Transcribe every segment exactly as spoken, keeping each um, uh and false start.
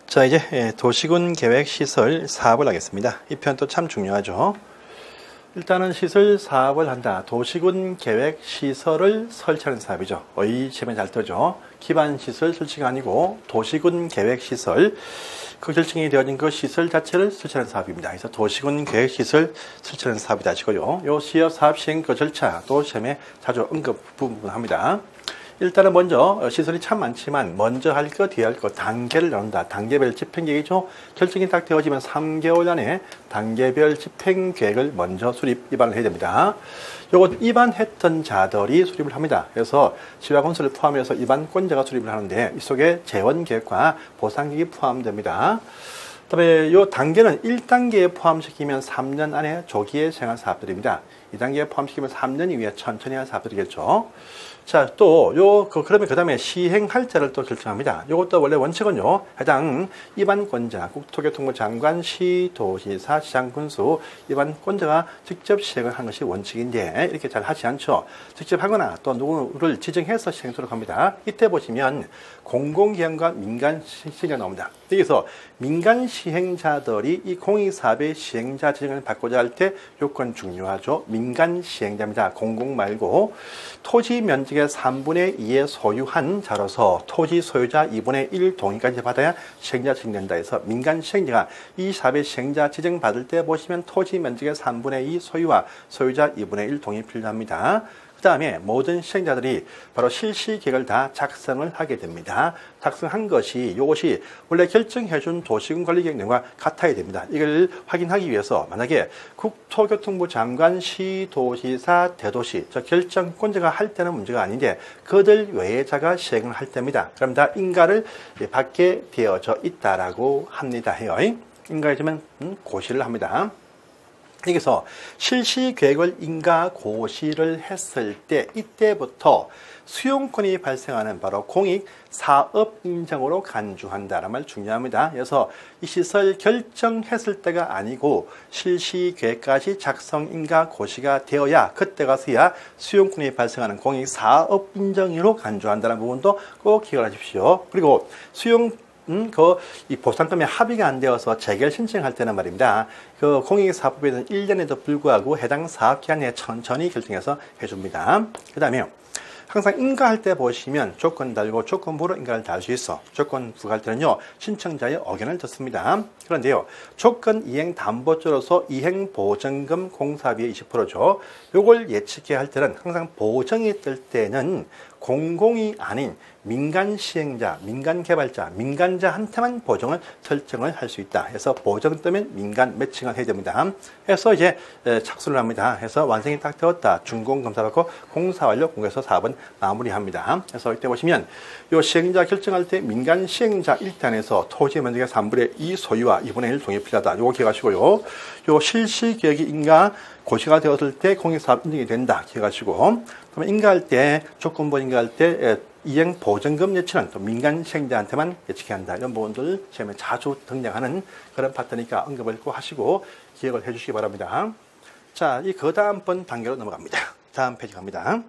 자, 이제 도시군 계획 시설 사업을 하겠습니다. 이 편도 참 중요하죠. 일단은 시설 사업을 한다. 도시군 계획 시설을 설치하는 사업이죠. 이 제목이 잘 뜨죠. 기반 시설 설치가 아니고 도시군 계획 시설, 그 결정이 되어진 그 시설 자체를 설치하는 사업입니다. 그래서 도시군 계획 시설 설치하는 사업이다 하시고요. 요 시업 사업 시행 그 절차 또 시험에 자주 언급 부분합니다. 일단은 먼저 시설이 참 많지만 먼저 할 거, 뒤에 할 거 단계를 나눈다. 단계별 집행계획이죠. 결정이 딱 되어지면 삼 개월 안에 단계별 집행계획을 먼저 수립, 입안을 해야 됩니다. 요거 입안했던 자들이 수립을 합니다. 그래서 지화건설을 포함해서 입안권자가 수립을 하는데 이 속에 재원계획과 보상계획이 포함됩니다. 그다음에 요 단계는 일 단계에 포함시키면 삼 년 안에 조기에 시행한 사업들입니다. 이 단계에 포함시키면 삼 년 이후에 천천히 한 사업들이겠죠. 자, 또, 요, 그, 그러면 그 다음에 시행할자를 또 결정합니다. 요것도 원래 원칙은요, 해당 입안권자, 국토교통부 장관, 시, 도시사, 시장, 군수, 입안권자가 직접 시행을 하는 것이 원칙인데, 이렇게 잘 하지 않죠. 직접 하거나 또 누구를 지정해서 시행토록 합니다. 이때 보시면 공공기관과 민간 시행자가 나옵니다. 여기서 민간 시행자들이 이 공익사업의 시행자 지정을 받고자 할 때 요건 중요하죠. 민간 시행자입니다. 공공 말고 토지 면적의 삼분의 이에 소유한 자로서 토지 소유자 이분의 일 동의까지 받아야 시행자 지정된다 해서 민간 시행자가 이 사업의 시행자 지정 받을 때 보시면 토지 면적의 삼분의 이 소유와 소유자 이분의 일 동의 필요합니다. 그 다음에 모든 시행자들이 바로 실시계획을 다 작성을 하게 됩니다. 작성한 것이 이것이 원래 결정해준 도시군 관리계획 내용과 같아야 됩니다. 이걸 확인하기 위해서 만약에 국토교통부 장관, 시, 도시사, 대도시 저 결정권자가 할 때는 문제가 아닌데 그들 외자가 시행을 할 때입니다. 그럼 다 인가를 받게 되어져 있다라고 합니다. 해요. 인가해주면 고시를 합니다. 여기서 실시계획을 인가 고시를 했을 때 이때부터 수용권이 발생하는 바로 공익사업인정으로 간주한다는 말 중요합니다. 그래서 이 시설 결정했을 때가 아니고 실시계획까지 작성 인가 고시가 되어야 그때 가서야 수용권이 발생하는 공익사업인정으로 간주한다는 부분도 꼭 기억하십시오. 그리고 수용 음, 그, 이 보상금에 합의가 안 되어서 재결 신청할 때는 말입니다. 그 공익사업부에는 일 년에도 불구하고 해당 사업기간 내에 천천히 결정해서 해줍니다. 그 다음에 항상 인가할 때 보시면 조건 달고 조건부로 인가를 달 수 있어. 조건 부과할 때는요, 신청자의 의견을 듣습니다. 그런데요, 조건 이행 담보조로서 이행 보증금 공사비의 이십 퍼센트죠. 요걸 예측해야 할 때는 항상 보정이 뜰 때는 공공이 아닌 민간 시행자, 민간 개발자, 민간자한테만 보정을 설정을 할 수 있다. 해서 보정 뜨면 민간 매칭을 해야 됩니다. 해서 이제 착수를 합니다. 해서 완성이 딱 되었다. 준공 검사 받고 공사 완료 공개서 사업은 마무리합니다. 그래서 이때 보시면 요 시행자 결정할 때 민간 시행자 일 단에서 토지 면적의 삼분의 이 소유와 이분의 일 동의 필요하다. 요거 기억하시고요. 요 실시 계획이 인가 고시가 되었을 때 공익사업 인정이 된다. 기억하시고 그러면 인가할 때 조건부 인가할 때 이행 보증금 예치는 또 민간 시행자한테만 예측해야 한다. 이런 부분들 시험에 자주 등장하는 그런 파트니까 언급을 꼭 하시고 기억을 해 주시기 바랍니다. 자, 이 그 다음번 단계로 넘어갑니다. 다음 페이지 갑니다.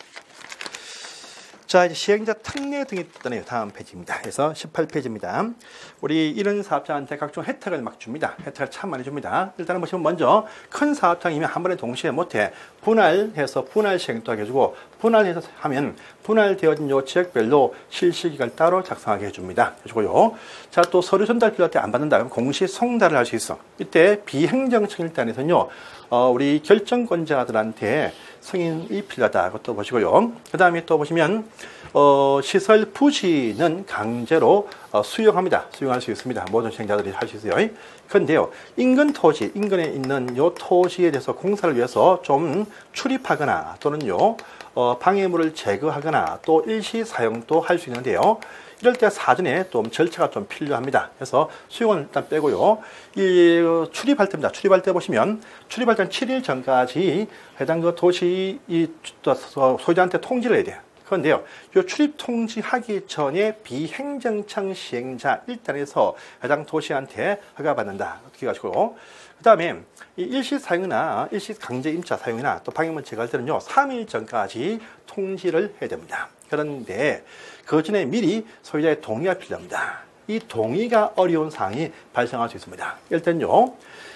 자, 이제 시행자 특례 등이 뜨네요. 다음 페이지입니다. 그래서 십팔 페이지입니다. 우리 이런 사업자한테 각종 혜택을 막 줍니다. 혜택을 참 많이 줍니다. 일단은 보시면 먼저 큰 사업장이면 한 번에 동시에 못해 분할해서 분할 시행도 하게 해주고 분할해서 하면 분할되어진 요 지역별로 실시기간을 따로 작성하게 해줍니다. 해주고요. 자, 또 서류 전달 필요할 때 안 받는다. 그럼 공시 송달을 할 수 있어. 이때 비행정청일단에서는요, 어, 우리 결정권자들한테 승인이 필요하다. 그것도 보시고요. 그 다음에 또 보시면, 어, 시설 부지는 강제로 어, 수용합니다. 수용할 수 있습니다. 모든 시행자들이 할 수 있어요. 그런데요, 인근 토지, 인근에 있는 요 토지에 대해서 공사를 위해서 좀 출입하거나 또는요, 어, 방해물을 제거하거나 또 일시 사용도 할 수 있는데요. 이럴 때 사전에 좀 절차가 좀 필요합니다. 그래서 수용은 일단 빼고요. 이 출입할 때입니다. 출입할 때 보시면 출입할 때는 칠 일 전까지 해당 그 도시 이 소유자한테 통지를 해야 돼요. 그런데요, 이 출입 통지하기 전에 비행정청 시행자 일 단에서 해당 도시한테 허가받는다. 어떻게 하시고, 그 다음에 이 일시 사용이나 일시 강제 임차 사용이나 또 방해물 제거할 때는요, 삼 일 전까지 통지를 해야 됩니다. 그런데 그 전에 미리 소유자의 동의가 필요합니다. 이 동의가 어려운 사항이 발생할 수 있습니다. 일단요,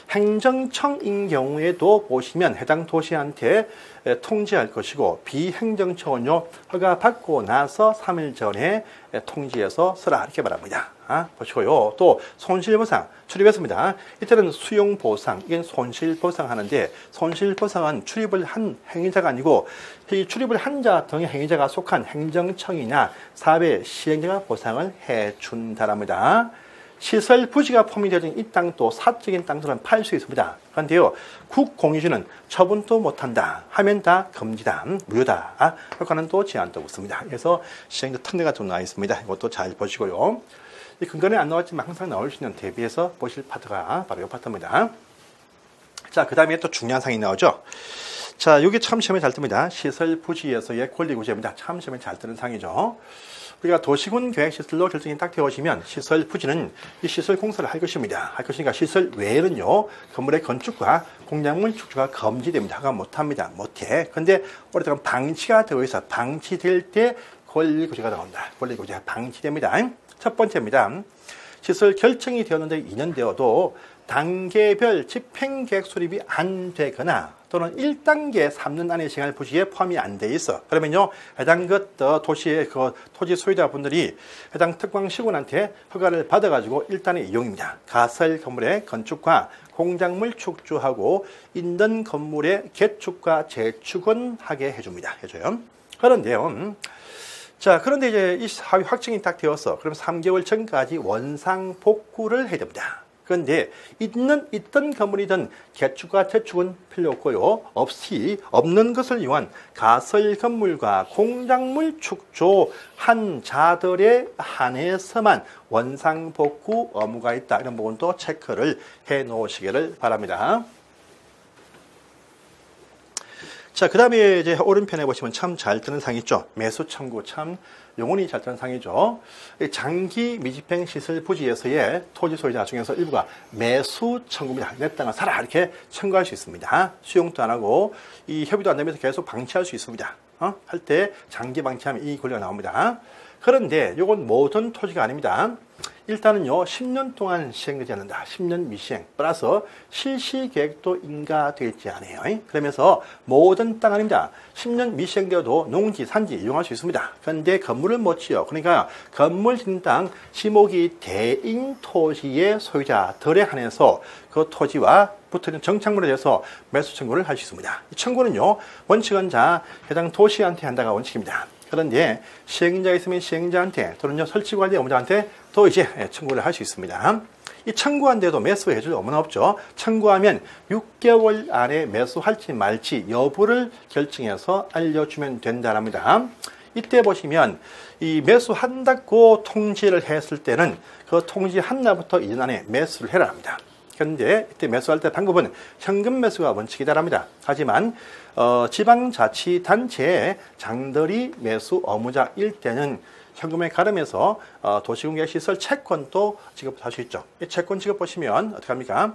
행정청인 경우에도 보시면 해당 도시한테 통지할 것이고, 비행정청은요, 허가 받고 나서 삼 일 전에 통지해서 쓰라 이렇게 말합니다. 아, 보시고요. 또 손실보상 출입했습니다. 이때는 수용보상, 이건 손실보상 하는데, 손실보상은 출입을 한 행위자가 아니고 이 출입을 한 자 등의 행위자가 속한 행정청이나 사업의 시행자가 보상을 해준다랍니다. 시설 부지가 포함되어진 이 땅도 사적인 땅들은 팔 수 있습니다. 그런데요, 국공유지는 처분도 못한다 하면 다 금지다, 무효다. 아, 효과는 또 제한도 없습니다. 그래서 시행자 특례가 좀 나와 있습니다. 이것도 잘 보시고요. 이 근거는 안 나왔지만 항상 나올 수 있는 대비해서 보실 파트가 바로 이 파트입니다. 자, 그 다음에 또 중요한 사항이 나오죠. 자, 여기 참 시험에 잘 뜹니다. 시설 부지에서의 권리구제입니다. 참 시험에 잘 뜨는 사항이죠. 우리가 도시군 계획시설로 결정이 딱 되어지면 시설 부지는 이 시설 공사를 할 것입니다. 할 것이니까 시설 외에는요, 건물의 건축과 공작물 축조가 금지됩니다. 허가 못합니다. 못해. 근데 오랫동안 방치가 되어 있어 방치될 때 권리구제가 나온다. 권리구제가 방치됩니다. 첫 번째입니다. 시설 결정이 되었는데 이 년 되어도 단계별 집행계획 수립이 안 되거나 또는 일 단계 삼 년 안에 시행할 부지에 포함이 안 돼 있어. 그러면요, 해당 그 도시의 그 토지 소유자분들이 해당 특광시군한테 허가를 받아가지고 일단의 이용입니다. 가설 건물의 건축과 공작물 축조하고 있는 건물의 개축과 재축은 하게 해줍니다. 해줘요. 그런데요, 자, 그런데 이제 이 사업이 확정이 딱 되었어. 그럼 삼 개월 전까지 원상 복구를 해야 됩니다. 그런데 있는 있던 건물이든 개축과 재축은 필요 없고요. 없이 없는 것을 이용한 가설 건물과 공작물 축조한 자들에 한해서만 원상 복구 의무가 있다. 이런 부분도 체크를 해 놓으시기를 바랍니다. 자, 그 다음에 이제 오른편에 보시면 참 잘 뜨는 상이 있죠. 매수 청구, 참 영혼이 잘 뜨는 상이죠. 장기 미집행 시설 부지에서의 토지 소유자 중에서 일부가 매수 청구입니다. 내 땅을 사라 이렇게 청구할 수 있습니다. 수용도 안 하고 이 협의도 안 되면서 계속 방치할 수 있습니다. 어? 할 때 장기 방치하면 이 권리가 나옵니다. 그런데 이건 모든 토지가 아닙니다. 일단은요, 십 년 동안 시행되지 않는다. 십 년 미시행. 플러스 실시 계획도 인가되어 있지 않아요. 그러면서 모든 땅 아닙니다. 십 년 미시행되어도 농지, 산지 이용할 수 있습니다. 그런데 건물을 못 지어. 그러니까 건물 짓는 땅 지목이 대인 토지의 소유자들에 한해서 그 토지와 붙어있는 정착물에 대해서 매수 청구를 할 수 있습니다. 이 청구는요, 원칙은 자 해당 도시한테 한다가 원칙입니다. 그런데 시행자가 있으면 시행자한테 또는요, 설치관리 업무자한테 또 이제 청구를 할 수 있습니다. 이 청구한데도 매수해 줄 업무는 없죠. 청구하면 육 개월 안에 매수할지 말지 여부를 결정해서 알려주면 된다랍니다. 이때 보시면 이 매수한다고 통지를 했을 때는 그 통지한 날부터 이 년 안에 매수를 해라 합니다. 그런데 이때 매수할 때 방법은 현금 매수가 원칙이다랍니다. 하지만 어, 지방자치단체의 장들이 매수 의무자일 때는 현금에 가름해서 어, 도시공개시설 채권도 지급할 수 있죠. 이 채권 지급 보시면 어떻게 합니까?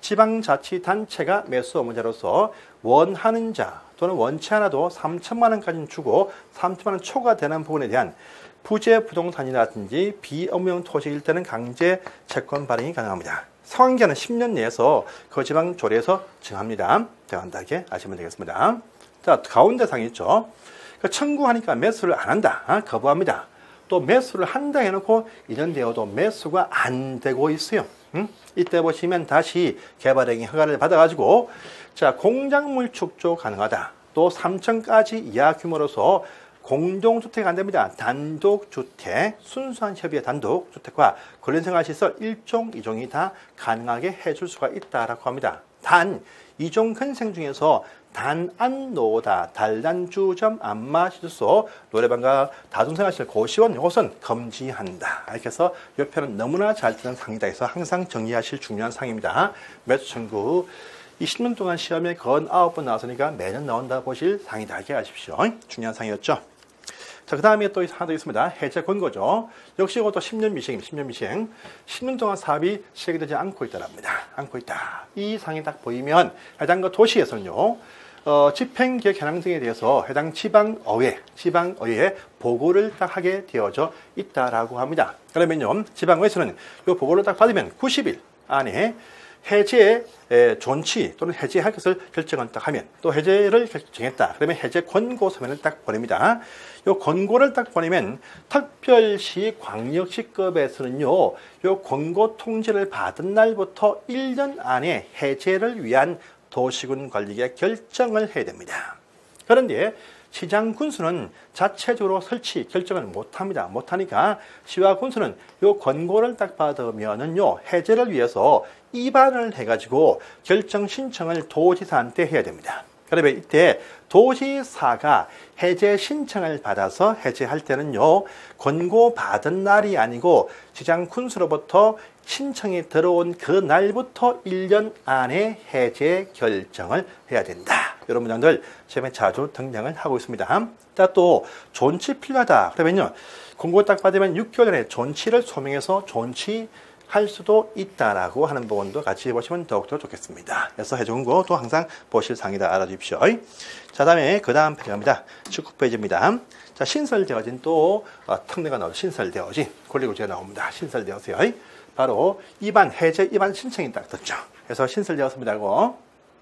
지방자치단체가 매수 의무자로서 원하는 자 또는 원치 않아도 삼천만 원까지는 주고 삼천만 원 초과되는 부분에 대한 부재 부동산이라든지 비업무용 토지일 때는 강제 채권 발행이 가능합니다. 상환기한은 십 년 내에서 그 지방 조례에서 정합니다. 간단하게 아시면 되겠습니다. 자, 가운데 상이 있죠. 청구하니까 매수를 안 한다. 아, 거부합니다. 또 매수를 한다 해놓고 이 년 되어도 매수가 안 되고 있어요. 음? 이때 보시면 다시 개발행위 허가를 받아가지고 자, 공작물 축조 가능하다. 또 삼천까지 이하 규모로서 공동주택 안 됩니다. 단독주택, 순수한 협의의 단독주택과 관련생활시설 일 종, 이 종이 다 가능하게 해줄 수가 있다라고 합니다. 단, 이 종 근생 중에서 단안노다, 단란주점, 안마시설소, 노래방과 다중생활시설, 고시원 이것은 금지한다. 이렇게 해서 이 편은 너무나 잘 뜨는 상이다 해서 항상 정리하실 중요한 상입니다. 매수 청구. 이십 년 동안 시험에 건 아홉 번 나왔으니까 매년 나온다 보실 상이다. 이렇게 아십시오. 중요한 상이었죠. 자, 그 다음에 또 하나 더 있습니다. 해제 권고죠. 역시 이것도 십 년 미시행, 십 년 미시행. 십 년 동안 사업이 시행되지 않고 있다랍니다. 않고 있다. 이 상이 딱 보이면 해당 그 도시에서는요, 어, 집행계획 현황 등에 대해서 해당 지방의회, 지방의회에 보고를 딱 하게 되어져 있다라고 합니다. 그러면요, 지방의회에서는 이 보고를 딱 받으면 구십 일 안에 해제 존치 또는 해제할 것을 결정을 딱 하면, 또 해제를 결정했다 그러면 해제 권고 서면을 딱 보냅니다. 이 권고를 딱 보내면 특별시 광역시급에서는요, 이 권고 통지를 받은 날부터 일 년 안에 해제를 위한 도시군 관리계획 결정을 해야 됩니다. 그런데 시장 군수는 자체적으로 설치 결정을 못합니다. 못하니까 시와 군수는 이 권고를 딱 받으면은요, 해제를 위해서 입안을 해가지고 결정 신청을 도지사한테 해야 됩니다. 그러면 이때 도지사가 해제 신청을 받아서 해제할 때는요, 권고 받은 날이 아니고 시장 군수로부터 신청이 들어온 그 날부터 일 년 안에 해제 결정을 해야 된다. 이런 문장들 시험에 자주 등장을 하고 있습니다. 또 존치 필요하다 그러면요, 권고 딱 받으면 육 개월 안에 존치를 소명해서 존치할 수도 있다라고 하는 부분도 같이 보시면 더욱더 좋겠습니다. 그래서 해제 권고도 항상 보실 사항이다 알아주십시오. 자, 다음에 그 다음 페이지입니다. 십구 페이지입니다. 자, 신설되어진 또 어, 특례가 나오죠. 신설되어진 권리구제가 나옵니다. 신설되었어요. 바로 입안, 해제 입안 신청이 딱 떴죠. 그래서 신설되었습니다고.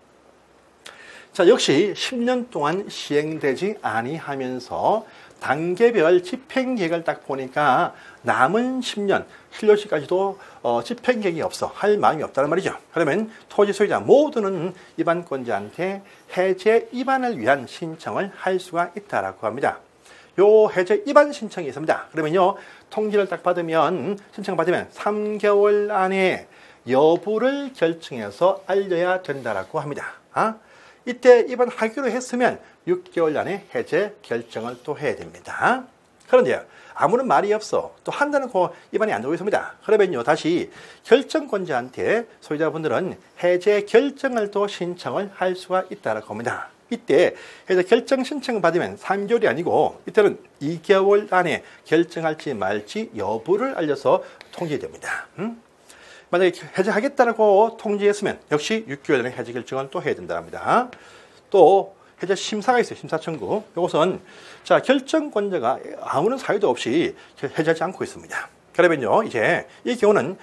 자, 역시 십 년 동안 시행되지 아니하면서 단계별 집행계획을 딱 보니까 남은 십 년, 실료시까지도 어, 집행계획이 없어, 할 마음이 없다는 말이죠. 그러면 토지 소유자 모두는 입안권자한테 해제 입안을 위한 신청을 할 수가 있다라고 합니다. 요 해제 입안 신청이 있습니다. 그러면요, 통지를 딱 받으면, 신청 받으면 삼 개월 안에 여부를 결정해서 알려야 된다라고 합니다. 아? 이때 입안하기로 했으면 육 개월 안에 해제 결정을 또 해야 됩니다. 그런데 아무런 말이 없어, 또 한다는 거 입안이 안 되고 있습니다. 그러면요, 다시 결정권자한테 소유자분들은 해제 결정을 또 신청을 할 수가 있다라고 합니다. 이때 해제 결정 신청을 받으면 삼 개월이 아니고 이때는 이 개월 안에 결정할지 말지 여부를 알려서 통지됩니다. 음? 만약에 해제하겠다고 통지했으면 역시 육 개월 안에 해제 결정을 또 해야 된답니다. 또 해제 심사가 있어요. 심사 청구. 이것은 자, 결정권자가 아무런 사유도 없이 해제하지 않고 있습니다. 그러면요, 이제 이 경우는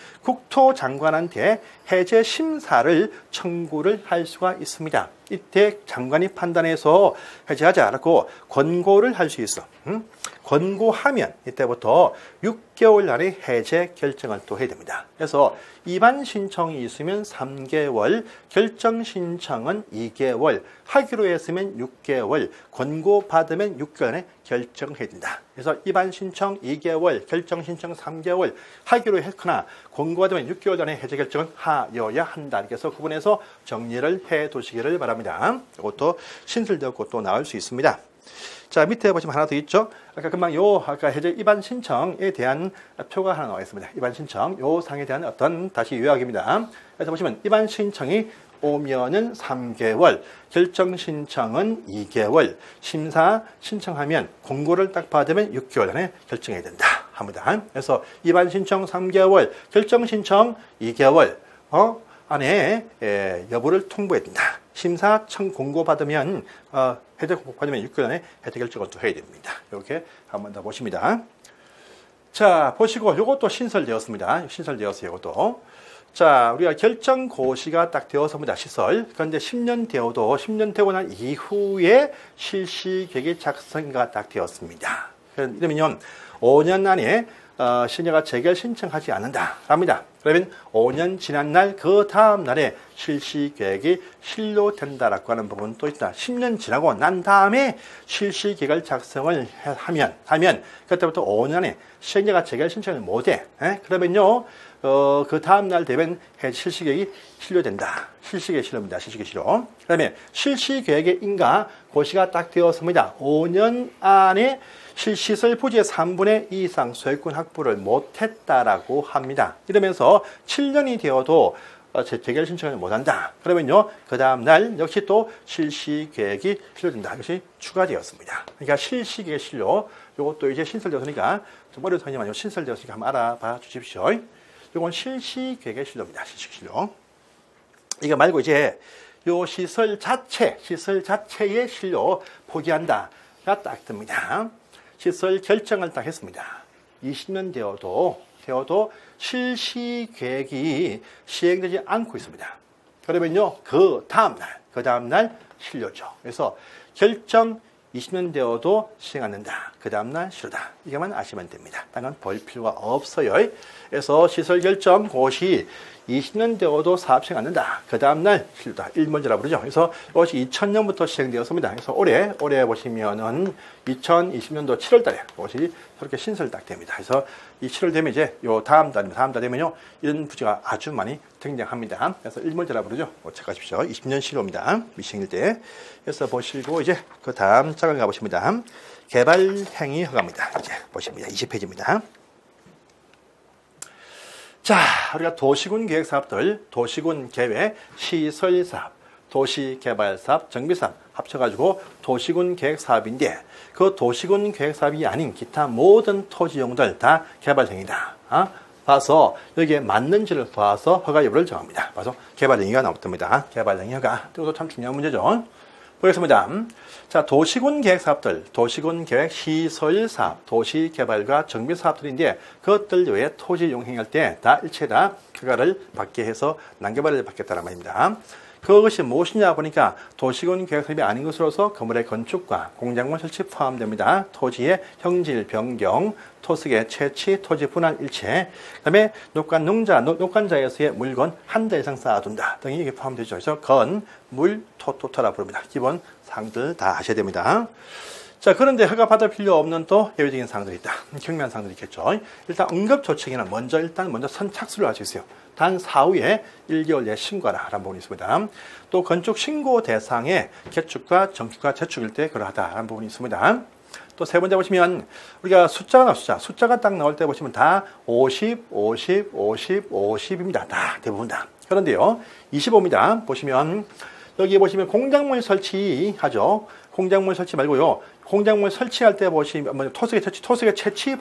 국토장관한테 해제 심사를 청구를 할 수가 있습니다. 이때 장관이 판단해서 해제하자라고 권고를 할 수 있어. 음? 권고하면 이때부터 육 개월 안에 해제 결정을 또 해야 됩니다. 그래서 입안 신청이 있으면 삼 개월, 결정 신청은 이 개월, 하기로 했으면 육 개월, 권고 받으면 육 개월 안에 결정해야 된다. 그래서 입안 신청 이 개월, 결정 신청 삼 개월, 하기로 했거나 권고 받으면 육 개월 안에 해제 결정은 하여야 한다. 그래서 구분해서 정리를 해 두시기를 바랍니다. 이것도 신설되었고 또 나올 수 있습니다. 자, 밑에 보시면 하나 더 있죠. 아까 금방 요 아까 해제 입안 신청에 대한 표가 하나 나와 있습니다. 입안 신청 요 상에 대한 어떤 다시 요약입니다. 그래서 보시면 입안 신청이 오면은 삼 개월, 결정 신청은 이 개월, 심사 신청하면 공고를 딱 받으면 육 개월 안에 결정해야 된다 합니다. 그래서 입안 신청 삼 개월, 결정 신청 이 개월 어? 안에 에, 여부를 통보해야 된다. 심사 청 공고 받으면 어, 해제 공고 받으면 육 개월 안에 해제 결정을 또 해야 됩니다. 이렇게 한번 더 보십니다. 자, 보시고 이것도 신설되었습니다. 신설되었어요. 이것도. 자, 우리가 결정 고시가 딱 되었습니다. 시설. 그런데 십 년 되어도 십 년 되고 난 이후에 실시 계획이 작성가 딱 되었습니다. 이러면 오 년 안에 어, 신여가 재결 신청하지 않는다 합니다. 그러면 오 년 지난 날 그 다음 날에 실시 계획이 실료된다라고 하는 부분도 있다. 십 년 지나고 난 다음에 실시 계획을 작성을 하면 하면 그때부터 오 년에 신여가 재결 신청을 못해. 에? 그러면요, 어, 그 다음 날 되면 실시 계획이 실료된다. 실시 계획 실료입니다. 실시 계획 실료. 그다음에 실시 계획의 인가 고시가 딱 되었습니다. 오 년 안에 실시설 부지의 삼분의 이 이상 소유권 확보를 못했다라고 합니다. 이러면서 칠 년이 되어도 재결 신청을 못한다. 그러면요, 그 다음 날 역시 또 실시 계획이 실료된다. 이것이 추가되었습니다. 그러니까 실시 계획 실료, 이것도 이제 신설되었으니까 좀 어려운 상황이지만 신설되었으니까 한번 알아봐 주십시오. 이건 실시 계획의 실료입니다. 실시 실료. 이거 말고 이제 요 시설 자체, 시설 자체의 실효 포기한다가 딱 듭니다. 시설 결정을 딱 했습니다. 이십 년 되어도, 되어도 실시 계획이 시행되지 않고 있습니다. 그러면요, 그 다음날, 그 다음날 실효죠. 그래서 결정 이십 년 되어도 시행 않는다. 그 다음날 실효다. 이것만 아시면 됩니다. 다른 건 볼 필요가 없어요. 그래서 시설 결정 그것이 이십 년 되어도 사업 시행 않는다. 그 다음날 실효다. 일문제라고 그러죠. 그래서 이것이 이천 년부터 시행되었습니다. 그래서 올해, 올해 보시면은 이천이십 년도 칠월 달에 그것이 저렇게 신설 딱 됩니다. 그래서 이 칠월 되면 이제 요 다음 달, 다음 달 되면요. 이런 부지가 아주 많이 등장합니다. 그래서 일문제라고 그러죠. 체크하십시오. 이십 년 실효입니다. 미시행일 때. 그래서 보시고 이제 그 다음 장을 가보십니다. 개발행위 허가입니다. 이제 보십니다. 이십 페이지입니다. 자, 우리가 도시군 계획 사업들, 도시군 계획 시설 사업, 도시 개발 사업, 정비 사업 합쳐가지고 도시군 계획 사업인데 그 도시군 계획 사업이 아닌 기타 모든 토지용들 다 개발행위다. 어? 봐서 여기에 맞는지를 봐서 허가 여부를 정합니다. 봐서 개발행위가 나옵니다. 개발행위 허가. 이것도 참 중요한 문제죠. 보겠습니다. 자, 도시군 계획 사업들, 도시군 계획 시설 사업, 도시 개발과 정비 사업들인데 그것들 외에 토지 용행할 때 다 일체 다 허가를 받게 해서 난개발을 받겠다는 말입니다. 그것이 무엇이냐 보니까 도시군 계획 사업이 아닌 것으로서 건물의 건축과 공작물 설치 포함됩니다. 토지의 형질 변경, 토색의 채취, 토지 분할 일체, 그 다음에 녹관 농자, 녹관자에서의 물건 한 달 이상 쌓아둔다 등이 이게 포함되죠. 그래서 건, 물, 토, 토터라 부릅니다. 기본 사항들 다 하셔야 됩니다. 자, 그런데 허가 받을 필요 없는 또 예외적인 사항들이 있다. 경미한 사항들이 있겠죠. 일단 응급조치기는 먼저 일단 먼저 선착순을 할 수 있어요. 단 사후에 일 개월 내에 신고하라 라는 부분이 있습니다. 또 건축 신고 대상에 개축과 정축과 재축일 때 그러하다라는 부분이 있습니다. 또 세 번째 보시면 우리가 숫자가 나와 숫자. 숫자가 딱 나올 때 보시면 다 오십, 오십, 오십, 오십입니다. 다 대부분 다. 그런데요. 이십오입니다. 보시면 여기 보시면 공작물 설치하죠. 공작물 설치 말고요. 공작물 설치할 때 보시면 토색의 채취, 토색의 채취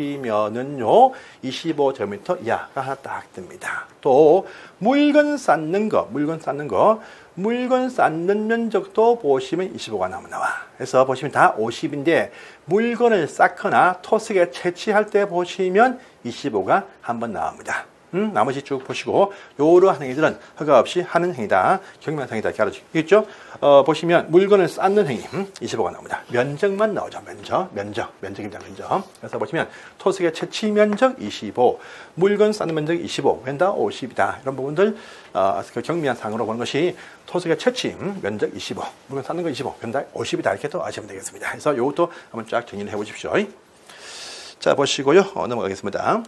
보시면은요 이십오 제곱미터 이하가 하나 딱 듭니다. 또 물건 쌓는 거, 물건 쌓는 거, 물건 쌓는 면적도 보시면 이십오가 나와. 그래서 보시면 다 오십인데 물건을 쌓거나 토색에 채취할 때 보시면 이십오가 한번 나옵니다. 음, 나머지 쭉 보시고 요러한 행위들은 허가 없이 하는 행위다. 경미한 행위다. 이렇게 알아주겠죠? 어, 보시면 물건을 쌓는 행위 음, 이십오가 나옵니다. 면적만 나오죠. 면적, 면적, 면적입니다. 면적. 그래서 보시면 토색의 채취 면적 이십오, 물건 쌓는 면적 이십오, 왠다 오십이다. 이런 부분들 어, 그 경미한 상으로 보는 것이 토색의 채취 음, 면적 이십오, 물건 쌓는 거 이십오, 왠다 오십이다. 이렇게 또 아시면 되겠습니다. 그래서 이것도 한번 쫙 정리를 해보십시오. 자, 보시고요. 어, 넘어가겠습니다.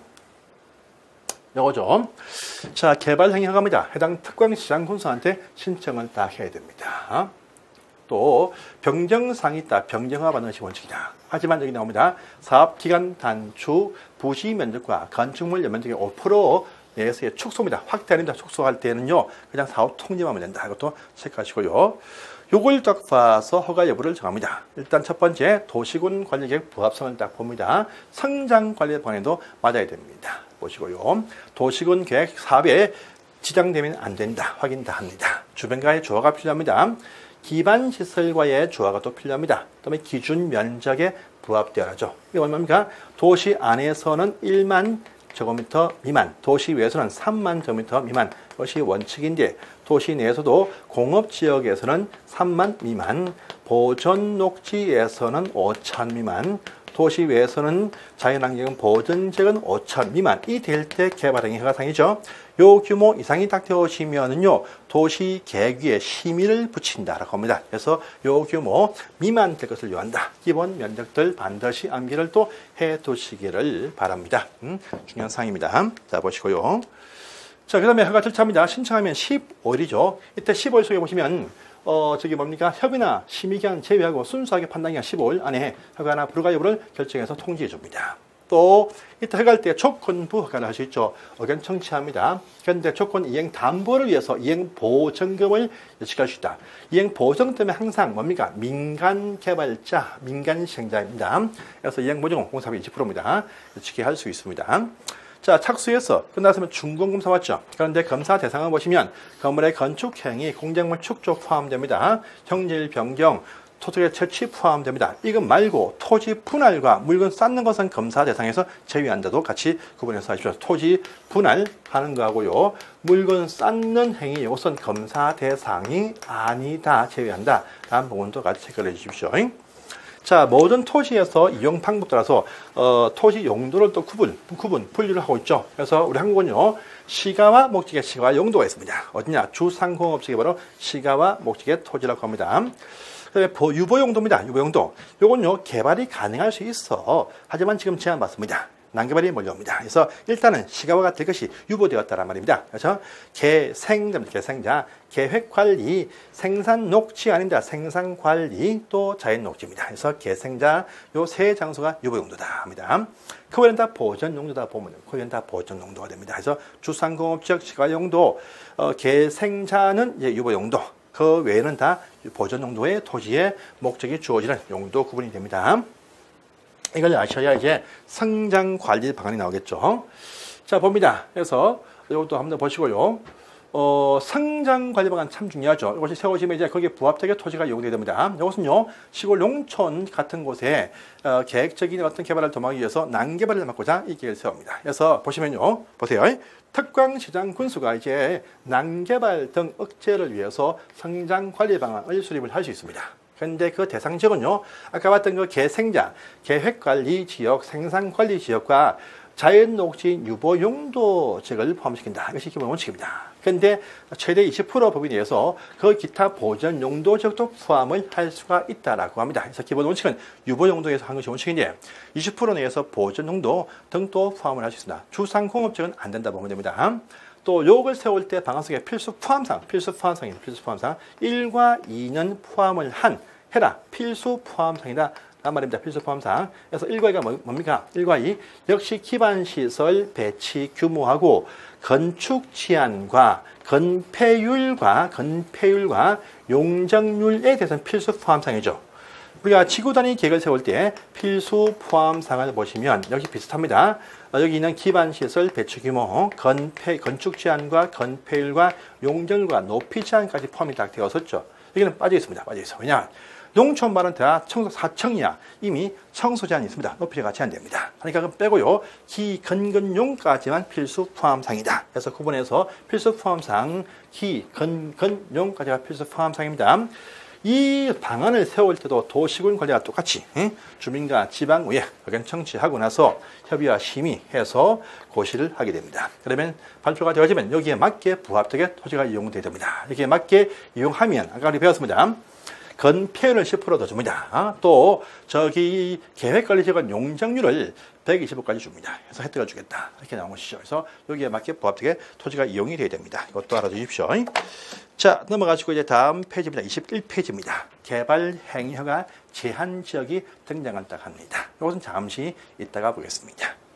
요거죠. 자, 개발 행위 허가입니다. 해당 특광시장 군수한테 신청을 다 해야 됩니다. 또 변경사항이 있다. 변경허가 받는 것이 원칙이다. 하지만 여기 나옵니다. 사업기간 단축, 부지 면적과 건축물 연면적의 오 퍼센트 내에서의 축소입니다. 확대합니다. 축소할 때는요. 그냥 사업 통지하면 된다. 이것도 체크하시고요. 요걸 딱 봐서 허가 여부를 정합니다. 일단 첫 번째 도시군 관리계획 부합성을 딱 봅니다. 성장관리 방향도 맞아야 됩니다. 보시고요. 도시군 계획 사업에 지장되면 안 된다. 확인 다 합니다. 주변과의 조화가 필요합니다. 기반 시설과의 조화가 또 필요합니다. 그다음에 기준 면적에 부합되어야죠. 이게 얼마입니까? 도시 안에서는 일만 제곱미터 미만, 도시 외에서는 삼만 제곱미터 미만. 이것이 원칙인데 도시 내에서도 공업지역에서는 삼만 미만, 보존녹지에서는 오천 미만, 도시 외에서는 자연환경 보전지역은 오천 미만이 될 때 개발행위 허가상이죠. 요 규모 이상이 딱 되어지면은요 도시 계획위에 심의를 붙인다라고 합니다. 그래서 요 규모 미만 될 것을 요한다. 기본 면적들 반드시 암기를 또 해두시기를 바랍니다. 음, 중요한 사항입니다. 자, 보시고요. 자, 그 다음에 허가 절차입니다. 신청하면 십오 일이죠. 이때 십오 일 속에 보시면 어, 저기 뭡니까? 협의나 심의기한 제외하고 순수하게 판단기한 십오 일 안에 허가나 불허가 여부를 결정해서 통지해 줍니다. 또 이때 허가할 때 조건부 허가를 할 수 있죠. 의견 청취합니다. 그런데 조건 이행 담보를 위해서 이행 보증금을 예측할 수 있다. 이행 보증 때문에 항상 뭡니까? 민간 개발자, 민간 시행자입니다. 그래서 이행 보증금 공사비 이십 퍼센트입니다. 예측해 할 수 있습니다. 자, 착수해서 끝났으면 준공검사 왔죠. 그런데 검사 대상을 보시면 건물의 건축행위, 공작물 축조 포함됩니다. 형질 변경, 토지의 채취 포함됩니다. 이것 말고 토지 분할과 물건 쌓는 것은 검사 대상에서 제외한다도 같이 구분해서 하십시오. 토지 분할하는 거하고요. 물건 쌓는 행위, 이것은 검사 대상이 아니다. 제외한다. 다음 부분도 같이 체크를 해주십시오. 자, 모든 토지에서 이용 방법 따라서 어, 토지 용도를 또 구분, 구분, 분류를 하고 있죠. 그래서 우리 한국은요, 시가와 목적의 시가와 용도가 있습니다. 어디냐? 주상공업지가 바로 시가와 목적의 토지라고 합니다. 그다음에 유보용도입니다. 유보용도. 요건요, 개발이 가능할 수 있어. 하지만 지금 제한 받습니다. 난개발이 몰려옵니다. 그래서 일단은 시가화가 될 것이 유보되었다란 말입니다. 그래서 개생, 개생자, 계획관리, 생산 녹지 아닙니다. 생산 관리 또 자연 녹지입니다. 그래서 개생자 요 세 장소가 유보용도다 합니다. 그 외에는 다 보전용도다 보면 그 외에는 다 보전용도가 됩니다. 그래서 주상공업지역 시가용도, 어, 개생자는 이제 유보용도. 그 외에는 다 보전용도의 토지의 목적이 주어지는 용도 구분이 됩니다. 이걸 아셔야 이제 성장 관리 방안이 나오겠죠. 자, 봅니다. 그래서 이것도 한번 보시고요. 어, 성장 관리 방안 참 중요하죠. 이것이 세워지면 이제 거기에 부합되게 토지가 이용되게 됩니다. 이것은요, 시골 농촌 같은 곳에 어, 계획적인 어떤 개발을 도모하기 위해서 난개발을 막고자 이 계획을 세웁니다. 그래서 보시면요, 보세요. 특광시장 군수가 이제 난개발 등 억제를 위해서 성장 관리 방안을 수립을 할 수 있습니다. 그런데 그 대상 지역은요, 아까 봤던 그 개생자, 계획관리 지역, 생산관리 지역과 자연녹지 유보용도 지역을 포함시킨다. 이것이 기본 원칙입니다. 그런데 최대 이십 퍼센트 법인에 의해서 그 기타 보전용도 지역도 포함을 할 수가 있다라고 합니다. 그래서 기본 원칙은 유보용도에서 한 것이 원칙인데 이십 퍼센트 내에서 보전용도 등도 포함을 할 수 있습니다. 주상공업 지역은 안 된다 보면 됩니다. 또 요걸 세울 때 방안속에 필수 포함상, 필수 포함상입니다. 필수 포함상 일과 이는 포함을 한 해라. 필수 포함상이다. 란 말입니다. 필수 포함상. 그래서 일과 이가 뭡니까? 일과 이 역시 기반시설 배치 규모하고 건축 치안과 건폐율과 건폐율과 용적률에 대해서는 필수 포함상이죠. 우리가 지구 단위 계획을 세울 때 필수 포함상을 보시면 여기 비슷합니다. 여기는 기반시설 배치 규모, 건폐, 건축 제한과 건폐율과 용적률과 높이 제한까지 포함이 딱 되었었죠. 여기는 빠져 있습니다. 빠져 있어. 왜냐? 농촌마을은 다 청소 사 층이야. 이미 청소 제한이 있습니다. 높이가 제한됩니다. 그러니까 그건 빼고요. 기건건용까지만 필수 포함상이다. 그래서 구분해서 필수 포함상, 기건건용까지가 필수 포함상입니다. 이 방안을 세울 때도 도시군 관리와 똑같이 주민과 지방의회 의견 청취하고 나서 협의와 심의해서 고시를 하게 됩니다. 그러면 발표가 되어지면 여기에 맞게 부합되게 토지가 이용되게 됩니다. 여기에 맞게 이용하면 아까 우리 배웠습니다. 건폐율을 십 퍼센트 더 줍니다. 또 저기 계획관리지역은 용적률을 백이십 퍼센트까지 줍니다. 그래서 혜택을 주겠다. 이렇게 나온 것이죠. 그래서 여기에 맞게 부합되게 토지가 이용이 되어야 됩니다. 이것도 알아두십시오. 자, 넘어가시고 이제 다음 페이지입니다. 이십일 페이지입니다. 개발 행위허가 제한 지역이 등장을 딱 합니다. 이것은 잠시 이따가 보겠습니다.